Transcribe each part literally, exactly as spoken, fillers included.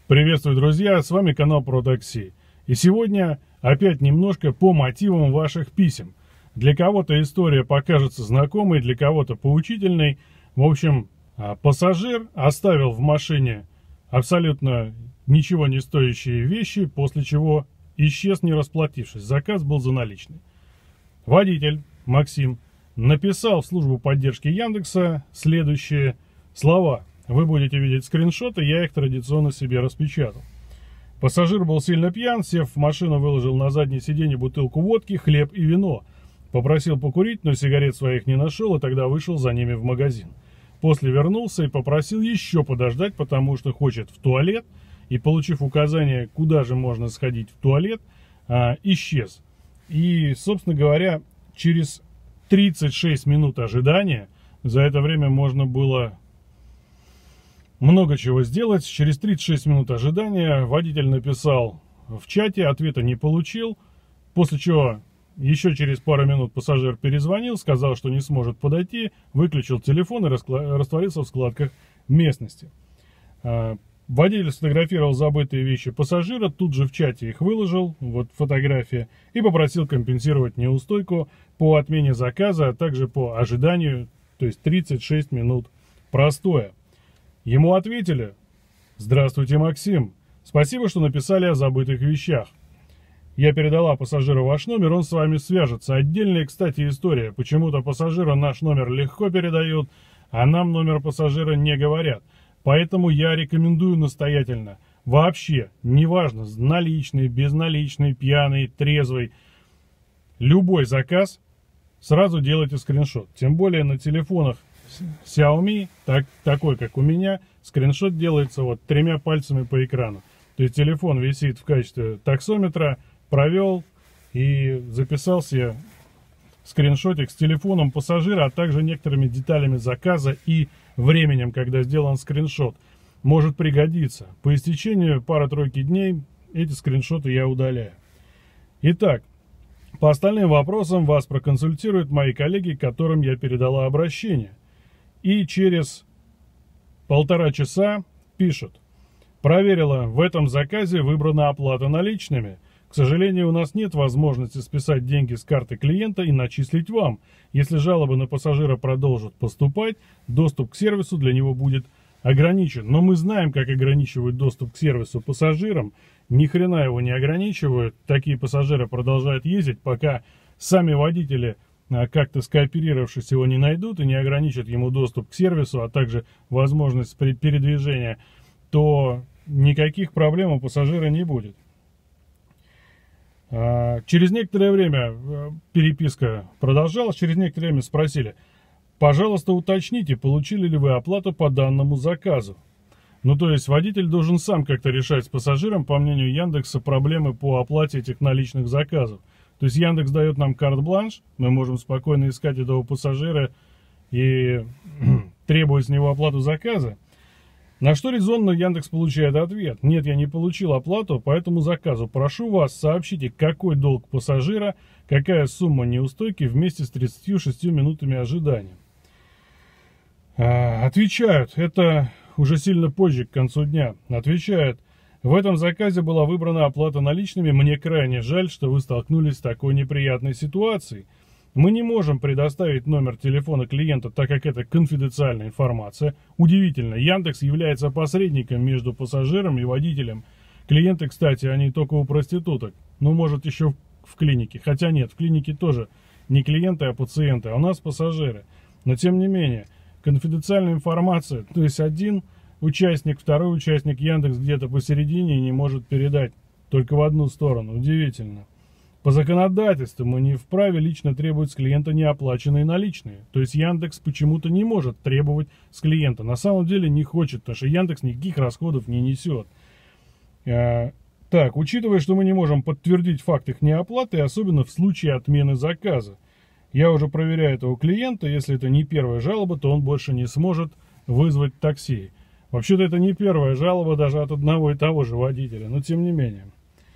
Приветствую, друзья, с вами канал Про Такси. И сегодня опять немножко по мотивам ваших писем. Для кого-то история покажется знакомой, для кого-то поучительной. В общем, пассажир оставил в машине абсолютно ничего не стоящие вещи, после чего исчез, не расплатившись. Заказ был за наличные. Водитель Максим написал в службу поддержки Яндекса следующие слова. Вы будете видеть скриншоты, я их традиционно себе распечатал. Пассажир был сильно пьян, сев в машину, выложил на заднее сиденье бутылку водки, хлеб и вино. Попросил покурить, но сигарет своих не нашел, и тогда вышел за ними в магазин. После вернулся и попросил еще подождать, потому что хочет в туалет. И, получив указание, куда же можно сходить в туалет, а, исчез. И, собственно говоря, через тридцать шесть минут ожидания, за это время можно было много чего сделать. Через тридцать шесть минут ожидания водитель написал в чате, ответа не получил, после чего еще через пару минут пассажир перезвонил, сказал, что не сможет подойти, выключил телефон и растворился в складках местности. Водитель сфотографировал забытые вещи пассажира, тут же в чате их выложил, вот фотография, и попросил компенсировать неустойку по отмене заказа, а также по ожиданию, то есть тридцать шесть минут простоя. Ему ответили: «Здравствуйте, Максим. Спасибо, что написали о забытых вещах. Я передала пассажиру ваш номер, он с вами свяжется. Отдельная, кстати, история. Почему-то пассажиру наш номер легко передают, а нам номер пассажира не говорят. Поэтому я рекомендую настоятельно. Вообще, неважно, наличный, безналичный, пьяный, трезвый, любой заказ, сразу делайте скриншот. Тем более на телефонах Xiaomi, так, такой как у меня, скриншот делается вот тремя пальцами по экрану. То есть телефон висит в качестве таксометра, провел и записал себе скриншотик с телефоном пассажира, а также некоторыми деталями заказа и временем, когда сделан скриншот. Может пригодиться. По истечению пары-тройки дней эти скриншоты я удаляю. Итак, по остальным вопросам вас проконсультируют мои коллеги, которым я передала обращение. И через полтора часа пишут: проверила, в этом заказе выбрана оплата наличными. К сожалению, у нас нет возможности списать деньги с карты клиента и начислить вам. Если жалобы на пассажира продолжат поступать, доступ к сервису для него будет ограничен. Но мы знаем, как ограничивают доступ к сервису пассажирам. Ни хрена его не ограничивают. Такие пассажиры продолжают ездить, пока сами водители, как-то скооперировавшись, его не найдут и не ограничат ему доступ к сервису, а также возможность передвижения, то никаких проблем у пассажира не будет. Через некоторое время переписка продолжалась, через некоторое время спросили: пожалуйста, уточните, получили ли вы оплату по данному заказу. Ну, то есть водитель должен сам как-то решать с пассажиром, по мнению Яндекса, проблемы по оплате этих наличных заказов. То есть Яндекс дает нам карт-бланш, мы можем спокойно искать этого пассажира и требовать с него оплату заказа. На что резонно Яндекс получает ответ: нет, я не получил оплату по этому заказу. Прошу вас, сообщите, какой долг пассажира, какая сумма неустойки вместе с тридцатью шестью минутами ожидания. А, отвечают, это уже сильно позже, к концу дня. Отвечают: в этом заказе была выбрана оплата наличными. Мне крайне жаль, что вы столкнулись с такой неприятной ситуацией. Мы не можем предоставить номер телефона клиента, так как это конфиденциальная информация. Удивительно, Яндекс является посредником между пассажиром и водителем. Клиенты, кстати, они только у проституток. Ну, может, еще в клинике. Хотя нет, в клинике тоже не клиенты, а пациенты, а у нас пассажиры. Но, тем не менее, конфиденциальная информация, то есть один участник, второй участник, Яндекс где-то посередине и не может передать только в одну сторону. Удивительно. По законодательству мы не вправе лично требовать с клиента неоплаченные наличные. То есть Яндекс почему-то не может требовать с клиента. На самом деле не хочет, потому что Яндекс никаких расходов не несет. А, так, учитывая, что мы не можем подтвердить факт их неоплаты, особенно в случае отмены заказа. Я уже проверяю этого клиента, если это не первая жалоба, то он больше не сможет вызвать такси. Вообще-то это не первая жалоба даже от одного и того же водителя, но тем не менее.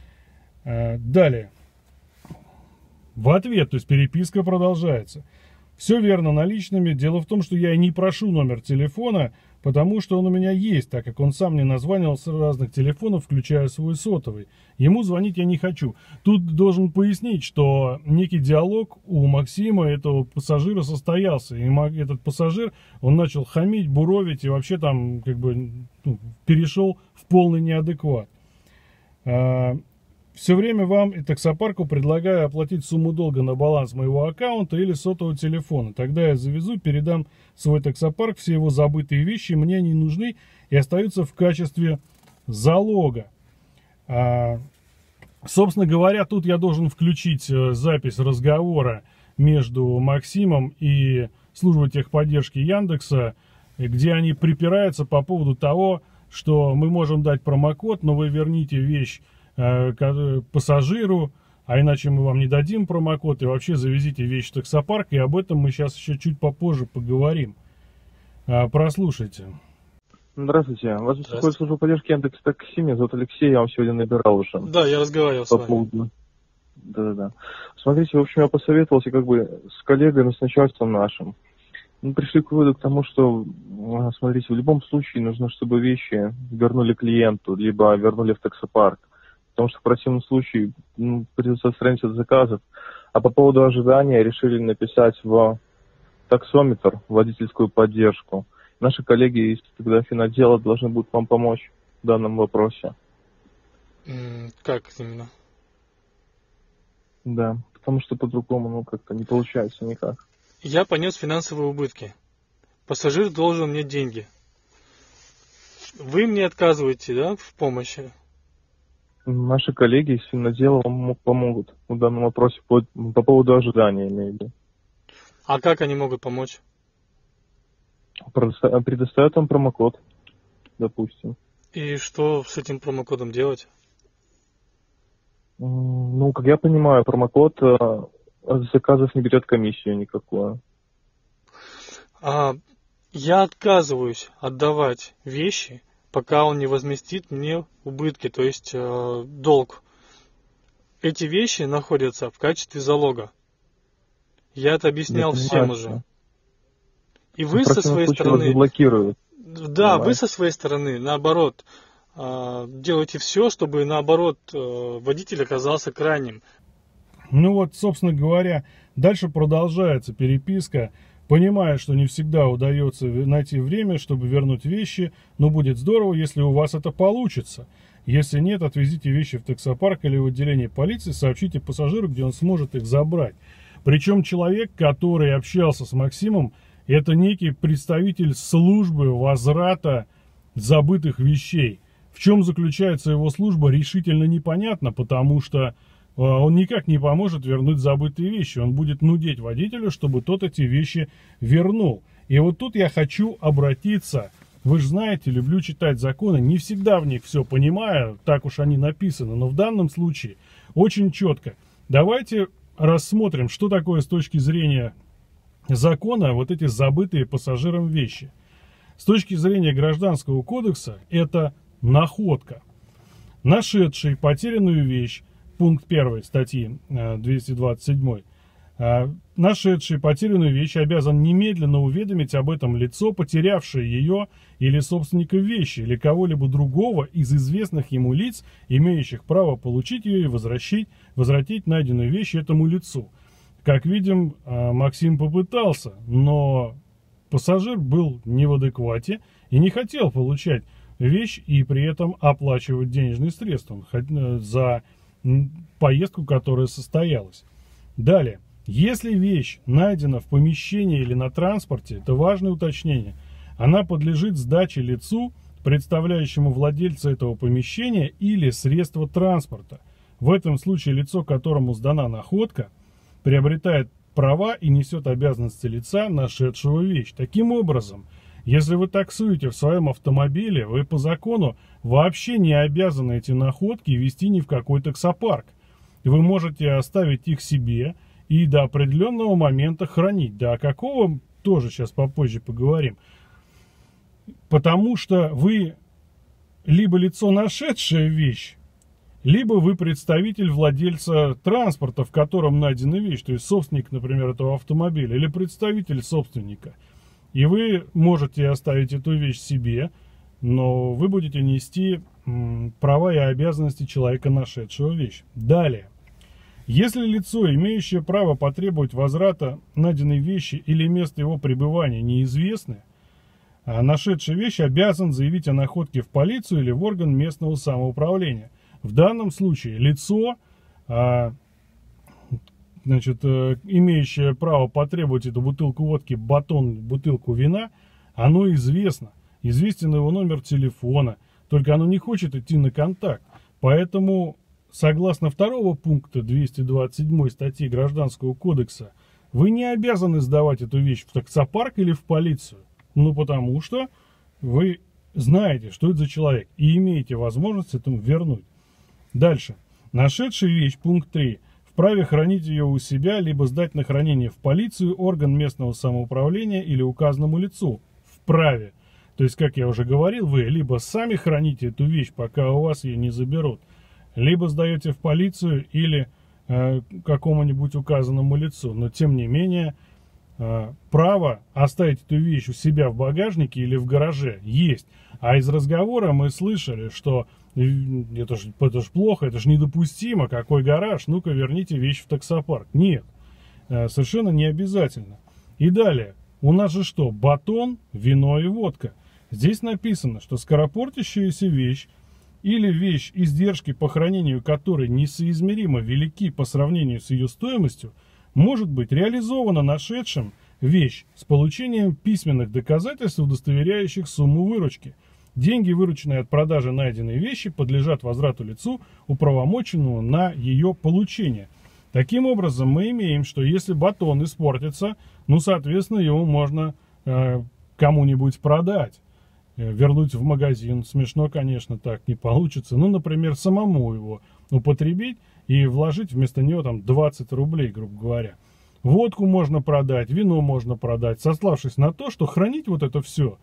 А, далее. В ответ, то есть переписка продолжается. Все верно, наличными. Дело в том, что я и не прошу номер телефона, потому что он у меня есть, так как он сам мне названивал с разных телефонов, включая свой сотовый. Ему звонить я не хочу. Тут должен пояснить, что некий диалог у Максима, этого пассажира, состоялся. И этот пассажир, он начал хамить, буровить и вообще там как бы ну, перешел в полный неадекват. Все время вам и таксопарку предлагаю оплатить сумму долга на баланс моего аккаунта или сотового телефона. Тогда я завезу, передам свой таксопарк, все его забытые вещи мне не нужны и остаются в качестве залога. А, собственно говоря, тут я должен включить запись разговора между Максимом и службой техподдержки Яндекса, где они припираются по поводу того, что мы можем дать промокод, но вы верните вещь пассажиру, а иначе мы вам не дадим промокод, и вообще завезите вещи в таксопарк, и об этом мы сейчас еще чуть попозже поговорим. Прослушайте. Здравствуйте. Вас беспокоит служба поддержки Яндекс Такси. Меня зовут Алексей, я вам сегодня набирал уже. Да, я разговаривал по с вами. Поводу... Да-да-да. Смотрите, в общем, я посоветовался как бы с коллегами, с начальством нашим. Мы пришли к выводу к тому, что, смотрите, в любом случае нужно, чтобы вещи вернули клиенту, либо вернули в таксопарк. Потому что в противном случае ну, придется отстранить от заказов. А по поводу ожидания решили написать в таксометр водительскую поддержку. Наши коллеги из финотдела должны будут вам помочь в данном вопросе. Как именно? Да, потому что по-другому ну как-то не получается никак. Я понес финансовые убытки. Пассажир должен мне деньги. Вы мне отказываете, да, в помощи? Наши коллеги из финотдела вам помогут в данном вопросе по, по поводу ожидания, имею в виду. А как они могут помочь? Предоставят вам промокод, допустим. И что с этим промокодом делать? Ну, как я понимаю, промокод от заказов не берет комиссию никакую. А, я отказываюсь отдавать вещи, пока он не возместит мне убытки, то есть э, долг. Эти вещи находятся в качестве залога. Я это объяснял я всем понимаю, уже. И вы со своей стороны... Заблокируют. Да, вы со своей стороны, наоборот, э, делаете все, чтобы, наоборот, э, водитель оказался крайним. Ну вот, собственно говоря, дальше продолжается переписка. Понимая, что не всегда удается найти время, чтобы вернуть вещи, но будет здорово, если у вас это получится. Если нет, отвезите вещи в таксопарк или в отделение полиции, сообщите пассажиру, где он сможет их забрать. Причем человек, который общался с Максимом, это некий представитель службы возврата забытых вещей. В чем заключается его служба, решительно непонятно, потому что он никак не поможет вернуть забытые вещи. Он будет нудеть водителю, чтобы тот эти вещи вернул. И вот тут я хочу обратиться. Вы же знаете, люблю читать законы. Не всегда в них все понимаю, так уж они написаны. Но в данном случае очень четко. Давайте рассмотрим, что такое с точки зрения закона вот эти забытые пассажиром вещи. С точки зрения Гражданского кодекса это находка. Нашедший потерянную вещь, пункт первый статьи двести двадцать семь. Нашедший потерянную вещь обязан немедленно уведомить об этом лицо, потерявшее ее, или собственника вещи, или кого-либо другого из известных ему лиц, имеющих право получить ее и возвратить, возвратить найденную вещь этому лицу. Как видим, Максим попытался, но пассажир был не в адеквате и не хотел получать вещь и при этом оплачивать денежные средства за поездку, которая состоялась. Далее. Если вещь найдена в помещении или на транспорте, это важное уточнение, она подлежит сдаче лицу, представляющему владельца этого помещения или средства транспорта. В этом случае лицо, которому сдана находка, приобретает права и несет обязанности лица, нашедшего вещь. Таким образом, если вы таксуете в своем автомобиле, вы по закону вообще не обязаны эти находки везти ни в какой таксопарк. Вы можете оставить их себе и до определенного момента хранить. Да, о какого тоже сейчас попозже поговорим. Потому что вы либо лицо, нашедшее вещь, либо вы представитель владельца транспорта, в котором найдена вещь, то есть собственник, например, этого автомобиля, или представитель собственника. И вы можете оставить эту вещь себе, но вы будете нести м, права и обязанности человека, нашедшего вещь. Далее. Если лицо, имеющее право потребовать возврата найденной вещи или место его пребывания неизвестны, а нашедший вещь обязан заявить о находке в полицию или в орган местного самоуправления. В данном случае лицо, а, значит, имеющее право потребовать эту бутылку водки, батон, бутылку вина, оно известно. Известен его номер телефона, только оно не хочет идти на контакт. Поэтому, согласно второго пункта двести двадцать седьмой статьи Гражданского кодекса, вы не обязаны сдавать эту вещь в таксопарк или в полицию. Ну, потому что вы знаете, что это за человек, и имеете возможность этому вернуть. Дальше. Нашедший вещь, пункт три. Вправе хранить ее у себя, либо сдать на хранение в полицию, орган местного самоуправления или указанному лицу. Вправе. То есть, как я уже говорил, вы либо сами храните эту вещь, пока у вас ее не заберут, либо сдаете в полицию или э, какому-нибудь указанному лицу. Но, тем не менее, э, право оставить эту вещь у себя в багажнике или в гараже есть. А из разговора мы слышали, что это ж, это ж плохо, это ж недопустимо, какой гараж, ну-ка верните вещь в таксопарк. Нет, э, совершенно не обязательно. И далее, у нас же что? Батон, вино и водка. Здесь написано, что скоропортящаяся вещь или вещь, издержки по хранению которой несоизмеримо велики по сравнению с ее стоимостью, может быть реализована нашедшим вещь с получением письменных доказательств, удостоверяющих сумму выручки. Деньги, вырученные от продажи найденной вещи, подлежат возврату лицу, уполномоченному на ее получение. Таким образом, мы имеем, что если батон испортится, ну, соответственно, его можно э, кому-нибудь продать, э, вернуть в магазин. Смешно, конечно, так не получится. Ну, например, самому его употребить и вложить вместо него там двадцать рублей, грубо говоря. Водку можно продать, вино можно продать, сославшись на то, что хранить вот это все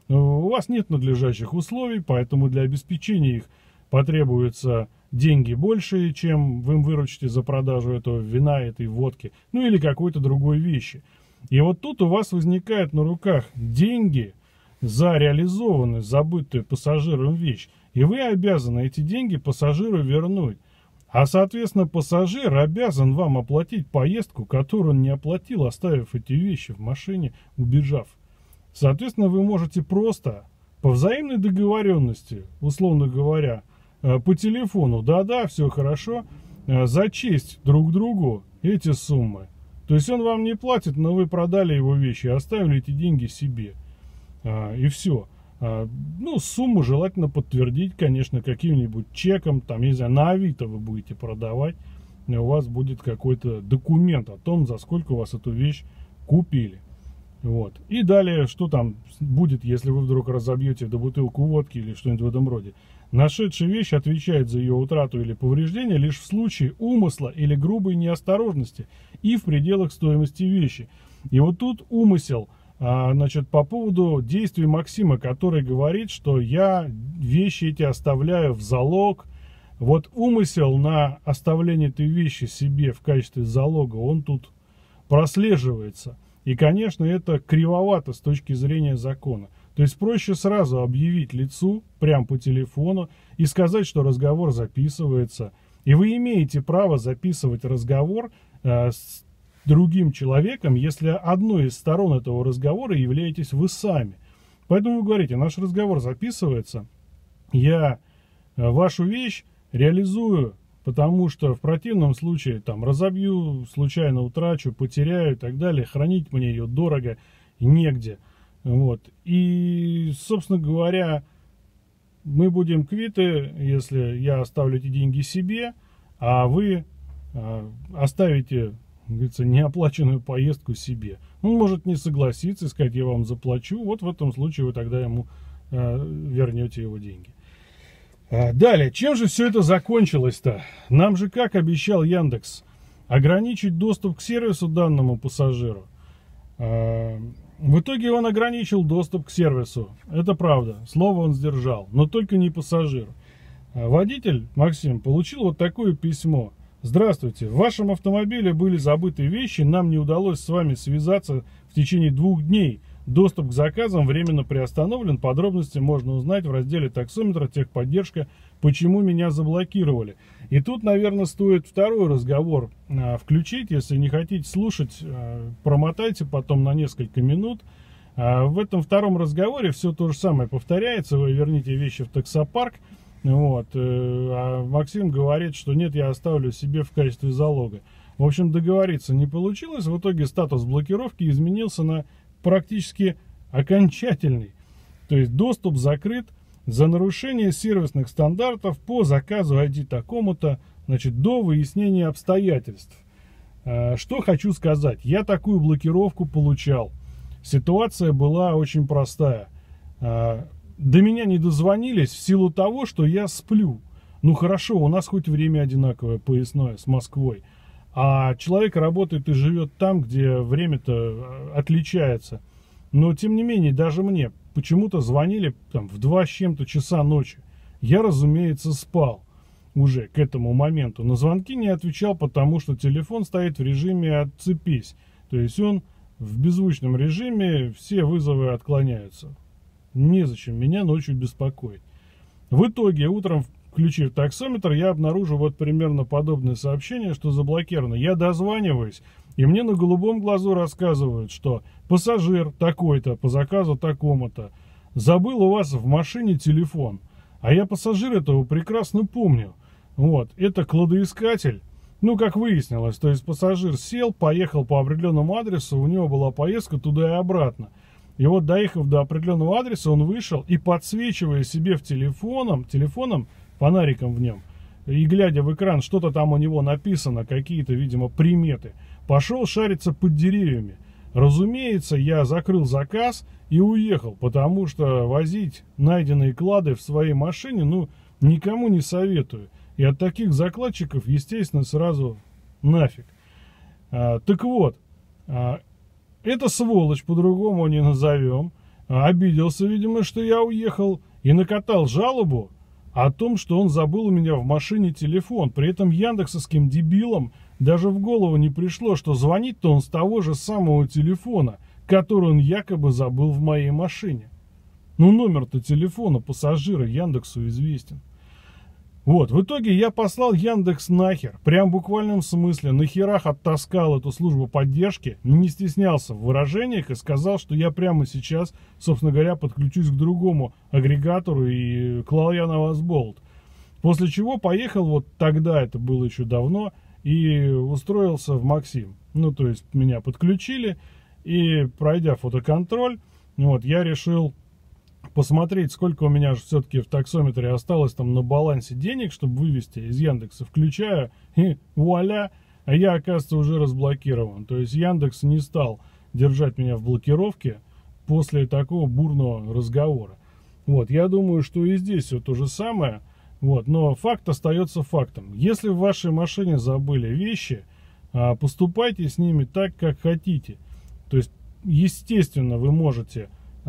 у вас нет надлежащих условий, поэтому для обеспечения их потребуются деньги большие, чем вы выручите за продажу этого вина, этой водки, ну или какой-то другой вещи. И вот тут у вас возникает на руках деньги за реализованную, забытую пассажиром вещь, и вы обязаны эти деньги пассажиру вернуть. А, соответственно, пассажир обязан вам оплатить поездку, которую он не оплатил, оставив эти вещи в машине, убежав. Соответственно, вы можете просто по взаимной договоренности, условно говоря, по телефону, да-да, все хорошо, зачесть друг другу эти суммы. То есть он вам не платит, но вы продали его вещи, оставили эти деньги себе. И все. Ну, сумму желательно подтвердить, конечно, каким-нибудь чеком, там, не знаю, на Авито вы будете продавать, и у вас будет какой-то документ о том, за сколько у вас эту вещь купили. Вот. И далее, что там будет, если вы вдруг разобьете до бутылку водки или что-нибудь в этом роде. Нашедшая вещь отвечает за ее утрату или повреждение лишь в случае умысла или грубой неосторожности и в пределах стоимости вещи. И вот тут умысел, а, значит, по поводу действий Максима, который говорит, что я вещи эти оставляю в залог. Вот умысел на оставление этой вещи себе в качестве залога, он тут прослеживается. И, конечно, это кривовато с точки зрения закона. То есть проще сразу объявить лицу, прямо по телефону, и сказать, что разговор записывается. И вы имеете право записывать разговор э, с другим человеком, если одной из сторон этого разговора являетесь вы сами. Поэтому вы говорите, наш разговор записывается, я э, вашу вещь реализую, потому что в противном случае там разобью, случайно утрачу, потеряю и так далее. Хранить мне ее дорого и негде. Вот. И, собственно говоря, мы будем квиты, если я оставлю эти деньги себе, а вы а, оставите, говорится, неоплаченную поездку себе. Он может не согласиться, сказать, я вам заплачу. Вот в этом случае вы тогда ему а, вернете его деньги. Далее, чем же все это закончилось-то? Нам же, как обещал Яндекс, ограничить доступ к сервису данному пассажиру. В итоге он ограничил доступ к сервису. Это правда, слово он сдержал, но только не пассажиру. Водитель, Максим, получил вот такое письмо. Здравствуйте, в вашем автомобиле были забыты вещи, нам не удалось с вами связаться в течение двух дней. Доступ к заказам временно приостановлен, подробности можно узнать в разделе таксометра, техподдержка, почему меня заблокировали. И тут, наверное, стоит второй разговор а, включить, если не хотите слушать, а, промотайте потом на несколько минут. А в этом втором разговоре все то же самое повторяется, вы верните вещи в таксопарк. Вот, а Максим говорит, что нет, я оставлю себе в качестве залога. В общем, договориться не получилось. В итоге статус блокировки изменился на практически окончательный. То есть доступ закрыт за нарушение сервисных стандартов по заказу ай ди такому-то, значит, до выяснения обстоятельств. Что хочу сказать. Я такую блокировку получал. Ситуация была очень простая. До меня не дозвонились в силу того, что я сплю. Ну хорошо, у нас хоть время одинаковое, поясное, с Москвой. А человек работает и живет там, где время-то отличается. Но тем не менее, даже мне почему-то звонили там, в два с чем-то часа ночи. Я, разумеется, спал уже к этому моменту. На звонки не отвечал, потому что телефон стоит в режиме «отцепись». То есть он в беззвучном режиме, все вызовы отклоняются. Незачем меня ночью беспокоить. В итоге, утром, включив таксометр, я обнаружу вот примерно подобное сообщение, что заблокировано. Я дозваниваюсь, и мне на голубом глазу рассказывают, что пассажир такой-то по заказу такому-то забыл у вас в машине телефон. А я пассажира этого прекрасно помню. Вот, это кладоискатель. Ну, как выяснилось, то есть пассажир сел, поехал по определенному адресу, у него была поездка туда и обратно. И вот, доехав до определенного адреса, он вышел и, подсвечивая себе в телефоном, телефоном, фонариком в нем, и глядя в экран, что-то там у него написано, какие-то, видимо, приметы, пошел шариться под деревьями. Разумеется, я закрыл заказ и уехал, потому что возить найденные клады в своей машине, ну, никому не советую. И от таких закладчиков, естественно, сразу нафиг. А, так вот, а, эта сволочь, по-другому не назовем, обиделся, видимо, что я уехал, и накатал жалобу о том, что он забыл у меня в машине телефон. При этом яндексовским дебилам даже в голову не пришло, что звонит-то он с того же самого телефона, который он якобы забыл в моей машине. Ну, номер-то телефона пассажира Яндексу известен. Вот, в итоге я послал Яндекс нахер, прям в буквальном смысле, на херах оттаскал эту службу поддержки, не стеснялся в выражениях и сказал, что я прямо сейчас, собственно говоря, подключусь к другому агрегатору и клал я на вас болт. После чего поехал, вот тогда, это было еще давно, и устроился в Максим. Ну, то есть меня подключили, и пройдя фотоконтроль, вот, я решил посмотреть, сколько у меня же все-таки в таксометре осталось там на балансе денег, чтобы вывести из Яндекса, включая, и вуаля, а я, оказывается, уже разблокирован. То есть Яндекс не стал держать меня в блокировке после такого бурного разговора. Вот, я думаю, что и здесь все то же самое, вот, но факт остается фактом. Если в вашей машине забыли вещи, поступайте с ними так, как хотите. То есть, естественно, вы можете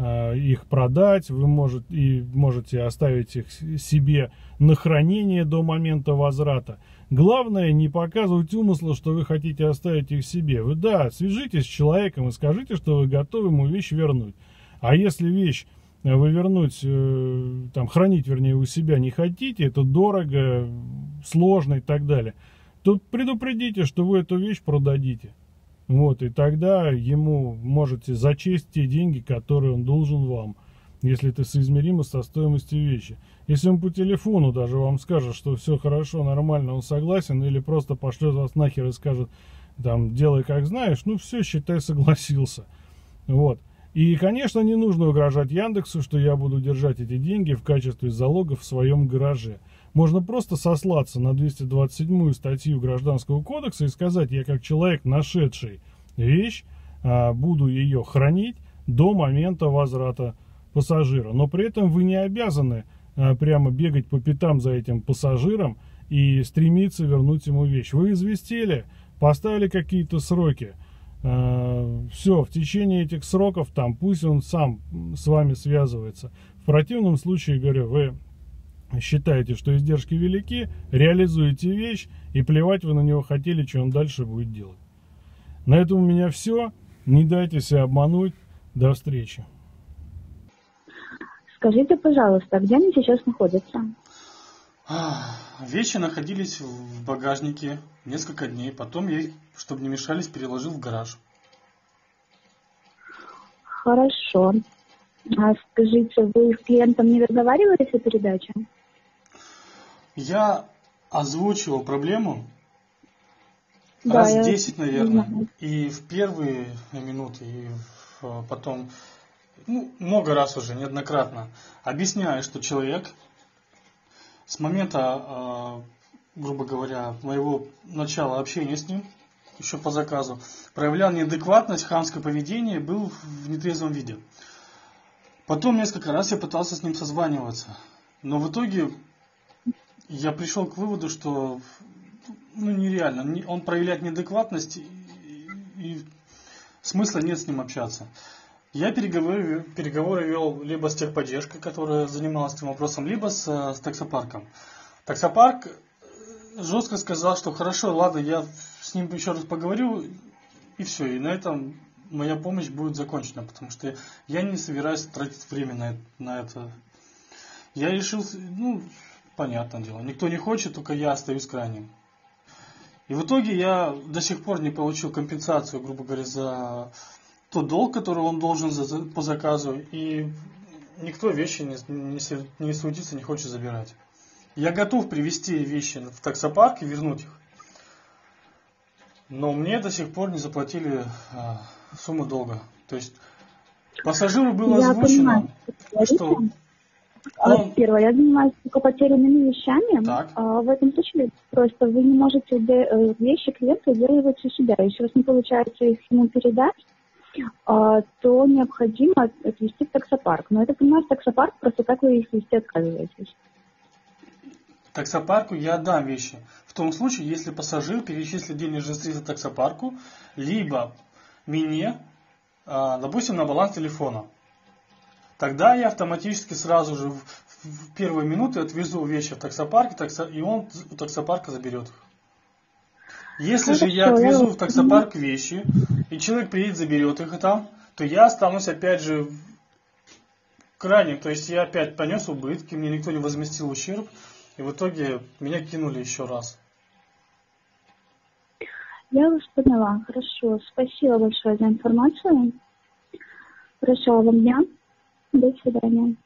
их продать, вы можете, и можете оставить их себе на хранение до момента возврата. Главное, не показывать умысла, что вы хотите оставить их себе. Вы, да, свяжитесь с человеком и скажите, что вы готовы ему вещь вернуть. А если вещь вы вернуть, там, хранить, вернее, у себя не хотите, это дорого, сложно и так далее, то предупредите, что вы эту вещь продадите. Вот, и тогда ему можете зачесть те деньги, которые он должен вам, если это соизмеримо со стоимостью вещи. Если он по телефону даже вам скажет, что все хорошо, нормально, он согласен, или просто пошлет вас нахер и скажет, там, делай как знаешь, ну все, считай, согласился. Вот. И, конечно, не нужно угрожать Яндексу, что я буду держать эти деньги в качестве залога в своем гараже. Можно просто сослаться на двести двадцать седьмую статью Гражданского кодекса и сказать, я как человек, нашедший вещь, буду ее хранить до момента возврата пассажира. Но при этом вы не обязаны прямо бегать по пятам за этим пассажиром и стремиться вернуть ему вещь. Вы известили, поставили какие-то сроки. Все, в течение этих сроков там пусть он сам с вами связывается. В противном случае, говорю, вы считаете, что издержки велики, реализуете вещь, и плевать вы на него хотели, что он дальше будет делать. На этом у меня все. Не дайте себя обмануть. До встречи. Скажите, пожалуйста, где они сейчас находятся? Вещи находились в багажнике несколько дней. Потом я их, чтобы не мешались, переложил в гараж. Хорошо. А скажите, вы с клиентом не разговаривали о передаче? Я озвучивал проблему Да, раз я десять, наверное. знаю. И в первые минуты, и в- потом, ну, много раз уже, неоднократно, объясняю, что человек с момента, э, грубо говоря, моего начала общения с ним, еще по заказу, проявлял неадекватность, хамское поведение, был в нетрезвом виде. Потом несколько раз я пытался с ним созваниваться. Но в итоге я пришел к выводу, что ну, нереально. Не- Он проявляет неадекватность, и, и смысла нет с ним общаться. Я переговоры, переговоры вел либо с техподдержкой, которая занималась этим вопросом, либо с, э, с таксопарком. Таксопарк жестко сказал, что хорошо, ладно, я с ним еще раз поговорю, и все. И на этом моя помощь будет закончена, потому что я не собираюсь тратить время на, это- на это. Я решил, ну, понятное дело, никто не хочет, только я остаюсь крайним. И в итоге я до сих пор не получил компенсацию, грубо говоря, за тот долг, который он должен за- за- по заказу, и никто вещи не, не, се- не суетится, не хочет забирать. Я готов привезти вещи в таксопарк и вернуть их. Но мне до сих пор не заплатили а, сумму долга. То есть пассажиру было Я озвучено, понимаю, что вы что говорите. А, он... Первое, я занимаюсь только потерянными вещами. Так. А, в этом случае просто вы не можете де- э, вещи клиента удерживать у себя. Если у вас не получается их ему передать, а, то необходимо отвезти в таксопарк. Но я так понимаю, в таксопарк просто так вы их везти отказываетесь. Таксопарку я отдам вещи. В том случае, если пассажир перечислит денежные средства таксопарку, либо мне, а, допустим, на баланс телефона. Тогда я автоматически сразу же в, в первые минуты отвезу вещи в таксопарк, и, таксо- и он у таксопарка заберет их. Если же я Хорошо, я отвезу вас в таксопарк вещи, и человек приедет, заберет их там, то я останусь опять же крайним. То есть я опять понес убытки, мне никто не возместил ущерб, и в итоге меня кинули еще раз. Я вас поняла. Хорошо. Спасибо большое за информацию. Хорошего вам дня. До свидания.